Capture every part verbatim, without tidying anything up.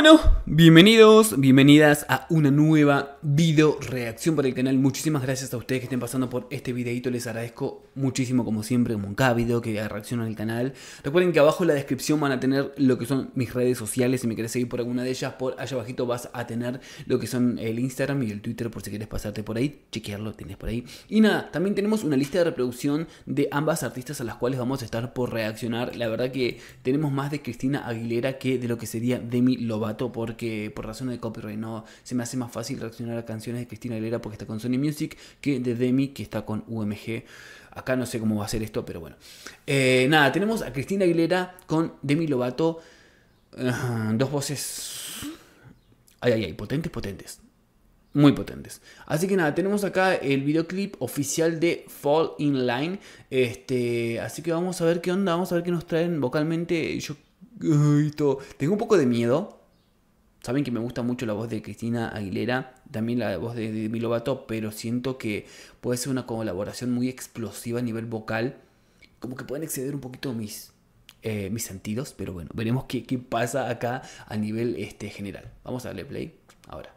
Bueno, bienvenidos, bienvenidas a una nueva video reacción para el canal. Muchísimas gracias a ustedes que estén pasando por este videito. Les agradezco muchísimo, como siempre, como en cada video que reaccionan al canal. Recuerden que abajo en la descripción van a tener lo que son mis redes sociales. Si me querés seguir por alguna de ellas, por allá abajito vas a tener lo que son el Instagram y el Twitter, por si querés pasarte por ahí, chequearlo, tenés por ahí. Y nada, también tenemos una lista de reproducción de ambas artistas a las cuales vamos a estar por reaccionar. La verdad que tenemos más de Cristina Aguilera que de lo que sería Demi Lovato, porque por razones de copyright no se me hace más fácil reaccionar a canciones de Cristina Aguilera porque está con Sony Music que de Demi, que está con U M G. Acá no sé cómo va a ser esto, pero bueno. Eh, nada, tenemos a Cristina Aguilera con Demi Lovato. Uh, dos voces. Ay, ay, ay, potentes, potentes. Muy potentes. Así que nada, tenemos acá el videoclip oficial de Fall in Line. Este, así que vamos a ver qué onda, vamos a ver qué nos traen vocalmente. Yo ay, todo. Tengo un poco de miedo. Saben que me gusta mucho la voz de Cristina Aguilera, también la voz de Demi Lovato, pero siento que puede ser una colaboración muy explosiva a nivel vocal. Como que pueden exceder un poquito mis, eh, mis sentidos, pero bueno, veremos qué, qué pasa acá a nivel este, general. Vamos a darle play ahora.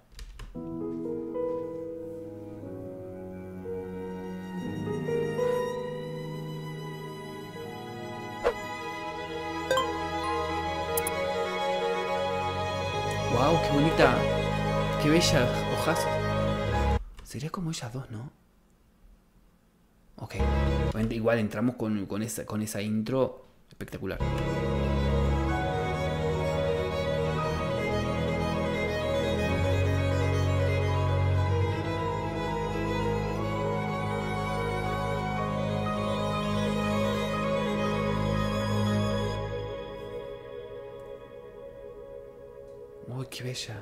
Wow, qué bonita, qué bella hojas. Sería como ellas dos, ¿no? Ok, igual entramos con, con, esa, con esa intro espectacular. Uy, qué bella.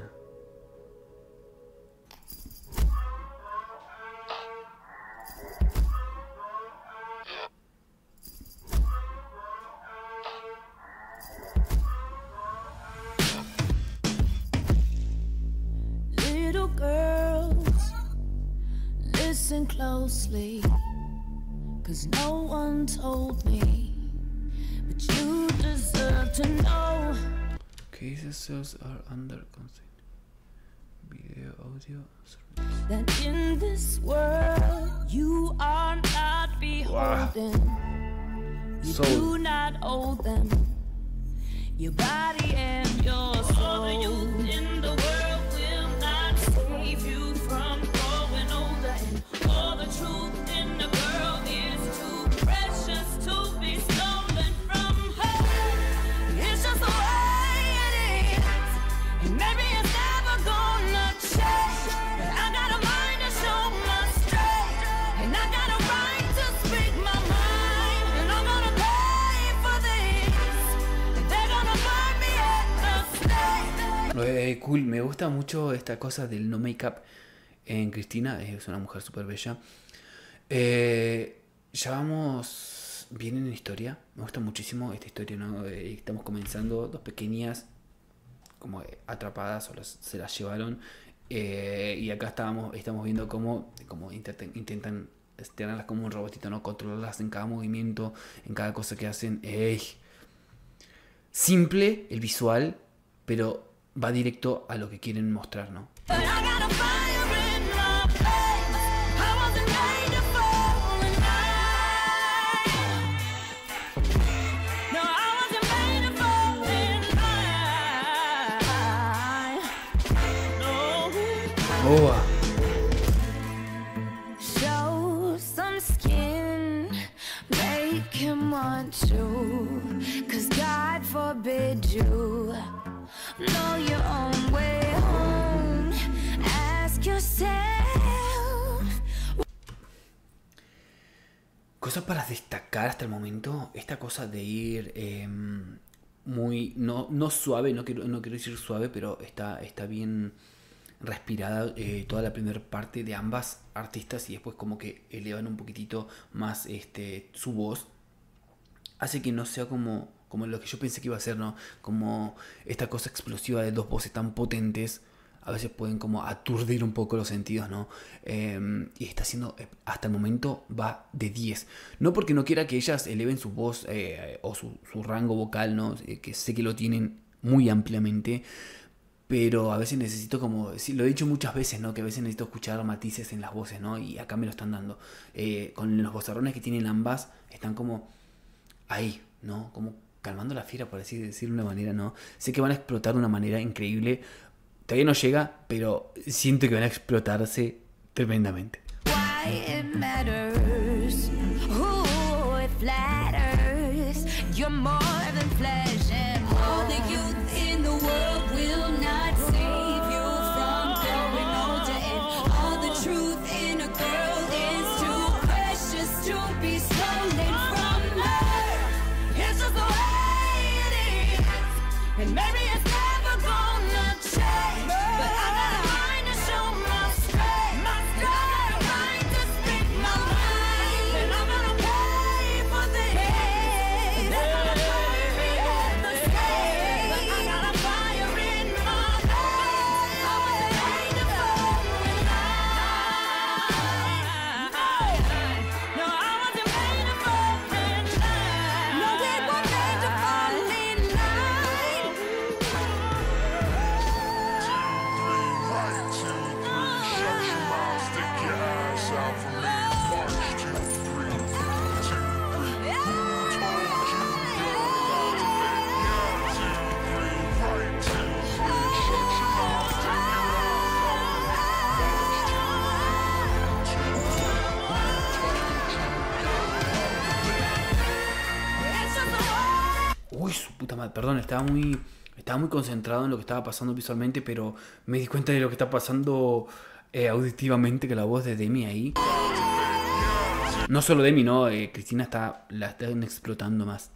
Little girls, listen closely, 'cause no one told me, but you deserve to know. Cases sales are under consent. Video, audio, service. That in this world you are not beholden. Wow. You So do not owe them your body and your soul. All the youth in the world will not save you from growing older. And all the truth in the girl is too precious to be stolen from her. It's just the way it is, and maybe it's never gonna change. But I got a mind to show my strength, and I got a right to speak my mind. And I'm gonna pay for this, and they're gonna burn me at the stake. Eh, cool, me gusta mucho esta cosa del no make-up en Cristina, es una mujer súper bella. Eh, ya vamos bien en la historia, me gusta muchísimo esta historia, ¿no? Eh, estamos comenzando, dos pequeñas como atrapadas o las, se las llevaron, eh, y acá estábamos, estamos viendo cómo, cómo intentan, intentan tenerlas como un robotito, ¿no? Controlarlas en cada movimiento, en cada cosa que hacen. ¡Ey! Simple el visual, pero va directo a lo que quieren mostrar, ¿no? Oh. Show some skin, make him want you, 'cause God forbid you know your own way home. Ask yourself. Cosas para destacar hasta el momento, esta cosa de ir eh, muy, no, no suave, no quiero, no quiero decir suave, pero está, está bien respirada eh, toda la primera parte de ambas artistas, y después como que elevan un poquitito más este, su voz, hace que no sea como, como lo que yo pensé que iba a ser, ¿no? Como esta cosa explosiva de dos voces tan potentes, a veces pueden como aturdir un poco los sentidos, ¿no? Eh, y está haciendo, hasta el momento va de diez. No porque no quiera que ellas eleven su voz eh, o su, su rango vocal, ¿no? Eh, que sé que lo tienen muy ampliamente, pero a veces necesito como, sí, lo he dicho muchas veces, ¿no? Que a veces necesito escuchar matices en las voces, ¿no? Y acá me lo están dando. Eh, con los vozarrones que tienen ambas, están como ahí, ¿no? Como calmando la fiera, por así decirlo de una manera, ¿no? Sé que van a explotar de una manera increíble. Todavía no llega, pero siento que van a explotarse tremendamente. Why it matters, who it flatters. You're more than flesh and all the youth in the world will not save you from growing older. And all the truth in a girl is too precious to be stolen from her. It's just the way it is, and maybe it's never gonna change. But I got a mind to show my strength, my strength, a mind to speak my mind, and I'm gonna pay for this. They're gonna burn me at the stake, but I got a fire in my veins. I wasn't made to fall in line. No, I wasn't made to fall in line. No, we were made to fall in line. Right, two, three, shut your mouth, stick your ass out for me. March, two, three, two, three. Told you, you're about to make yeah, two, three, right, two, three, shut your mouth, stick your ass out for me. March, two, Uy, su puta madre, perdón, estaba muy, estaba muy concentrado en lo que estaba pasando visualmente, pero me di cuenta de lo que está pasando eh, auditivamente, que la voz de Demi ahí. No solo Demi, no, eh, Cristina está, la están explotando más.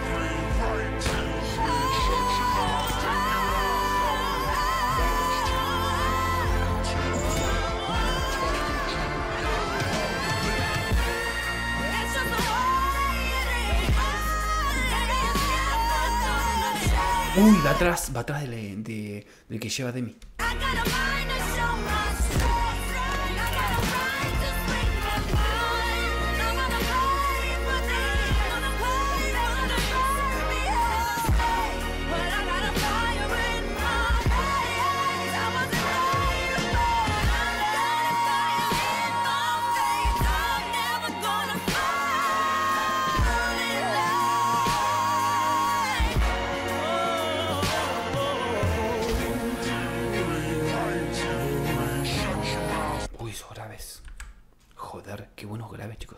Uy, va atrás, va atrás del de, de que lleva Demi. I got a mind to show my strength. I got a mind to speak my mind. I'm gonna pay for this. I'm gonna pay. They're gonna burn me at the stake, but I got a fire in my veins. I wasn't made to fall. I got a fire in my veins. I'm never gonna fall in line. Uy, esos graves. Joder, qué buenos graves, chicos.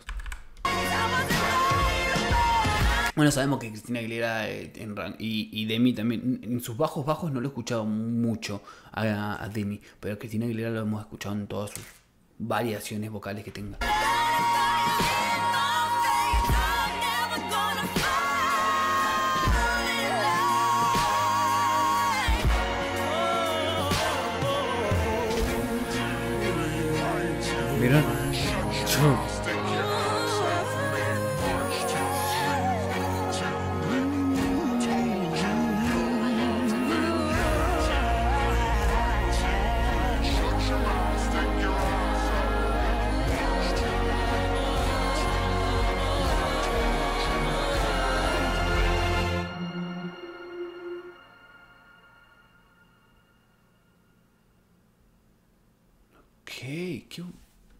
Bueno, sabemos que Cristina Aguilera eh, en ran- y, y Demi también. En sus bajos bajos no lo he escuchado mucho a, a Demi, pero a Cristina Aguilera lo hemos escuchado en todas sus variaciones vocales que tenga. ¿Vieron? Yo- stick your ass out for me. March, two, three, two. Told you, you're about to make yeah, two, three, shut your mouth, stick your ass out. March, two, ¿Qué? ¿Qué?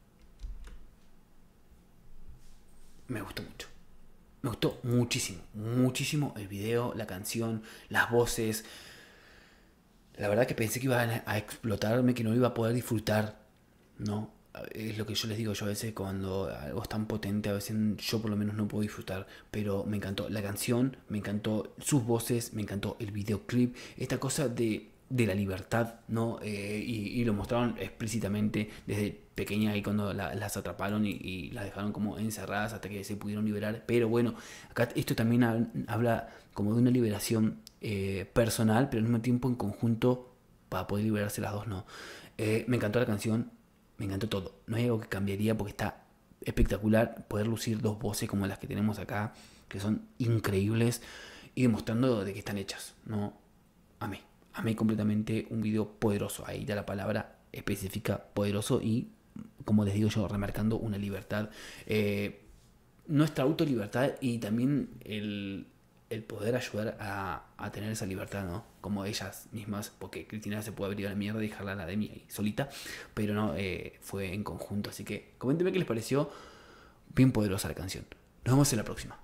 Me gustó mucho. Me gustó muchísimo, muchísimo el video, la canción, las voces. La verdad que pensé que iban a, a explotarme, que no lo iba a poder disfrutar, ¿no? Es lo que yo les digo, yo a veces cuando algo es tan potente, a veces yo por lo menos no puedo disfrutar, pero me encantó la canción, me encantó sus voces, me encantó el videoclip, esta cosa de, de la libertad, ¿no? Eh, y, y lo mostraron explícitamente desde pequeña ahí cuando la- las atraparon y, y las dejaron como encerradas hasta que se pudieron liberar. Pero bueno, acá esto también ha- habla como de una liberación eh, personal, pero al mismo tiempo en conjunto para poder liberarse las dos, ¿no? Eh, me encantó la canción, me encantó todo. No hay algo que cambiaría porque está espectacular poder lucir dos voces como las que tenemos acá, que son increíbles y demostrando de que están hechas, ¿no? Amé, amé completamente un video poderoso. Ahí da la palabra específica, poderoso y, como les digo yo, remarcando una libertad. Eh, nuestra autolibertad y también el, el poder ayudar a, a tener esa libertad, ¿no? Como ellas mismas, porque Cristina se puede haber ido a la mierda y dejarla a la Demi ahí solita, pero no, eh, fue en conjunto. Así que coméntenme qué les pareció. Bien poderosa la canción. Nos vemos en la próxima.